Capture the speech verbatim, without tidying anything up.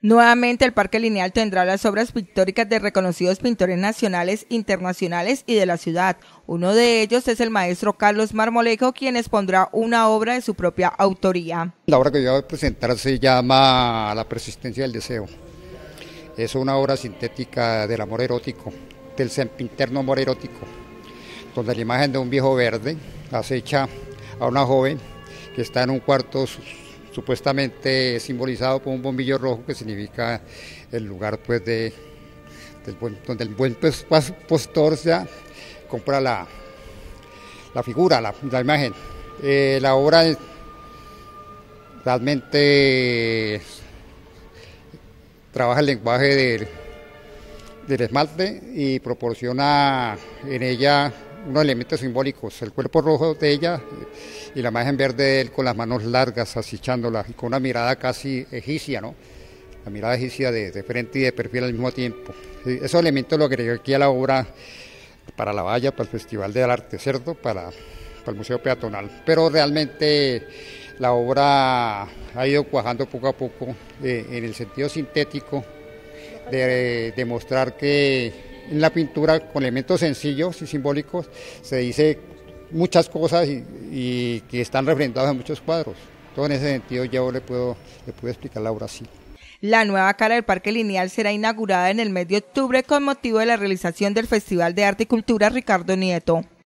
Nuevamente, el Parque Lineal tendrá las obras pictóricas de reconocidos pintores nacionales, internacionales y de la ciudad. Uno de ellos es el maestro Carlos Marmolejo, quien expondrá una obra de su propia autoría. La obra que yo voy a presentar se llama La persistencia del deseo. Es una obra sintética del amor erótico, del sempiterno amor erótico, donde la imagen de un viejo verde acecha a una joven que está en un cuarto supuestamente simbolizado por un bombillo rojo, que significa el lugar pues de del buen, donde el buen postor ya compra la, la figura, la, la imagen. Eh, la obra es, realmente trabaja el lenguaje del, del esmalte y proporciona en ella unos elementos simbólicos, el cuerpo rojo de ella y la imagen verde de él con las manos largas acechándola y con una mirada casi egipcia, ¿no? La mirada egipcia de, de frente y de perfil al mismo tiempo. Esos elementos lo agregué aquí a la obra para la valla, para el Festival del Arte, ¿cierto? Para, para el Museo Peatonal, pero realmente la obra ha ido cuajando poco a poco eh, en el sentido sintético de demostrar que en la pintura, con elementos sencillos y simbólicos, se dice muchas cosas y, y que están representadas en muchos cuadros. Todo en ese sentido yo le puedo, le puedo explicar la obra así. La nueva cara del Parque Lineal será inaugurada en el mes de octubre con motivo de la realización del Festival de Arte y Cultura Ricardo Nieto.